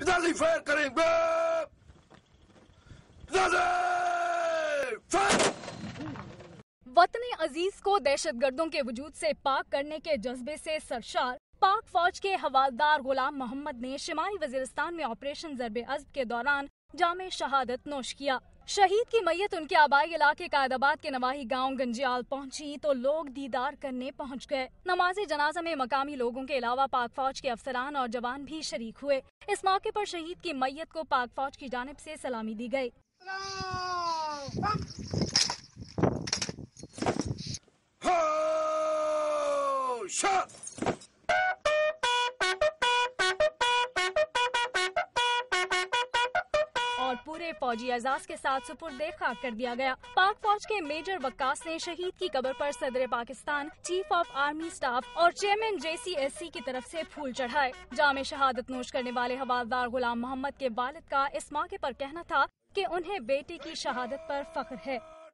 पिताजी फायर करेंगे। वतन अजीज को दहशतगर्दों के वजूद से पाक करने के जज्बे से सरशार पाक फौज के हवालदार गुलाम मोहम्मद ने शुमाली वजीरिस्तान में ऑपरेशन ज़र्ब-ए-अज़्ब के दौरान जामे शहादत नोश किया। शहीद की मैयत उनके आबाई इलाके कायदाबाद के नवाही गांव गंजियाल पहुंची तो लोग दीदार करने पहुंच गए। नमाज़े जनाजा में मकामी लोगों के अलावा पाक फौज के अफसरान और जवान भी शरीक हुए। इस मौके पर शहीद की मैयत को पाक फौज की जानिब से सलामी दी गई। और पूरे फौजी एजाज के साथ सुपुर्दे खाक कर दिया गया। पाक फौज के मेजर वक्कास ने शहीद की कब्र पर सदर Pakistan, chief of army staff और चेयरमैन JCSC की तरफ से फूल चढ़ाए। जामे शहादत नोश करने वाले हवालदार गुलाम मोहम्मद के वालिद का इस मौके पर कहना था कि उन्हें बेटे की शहादत पर फख्र है।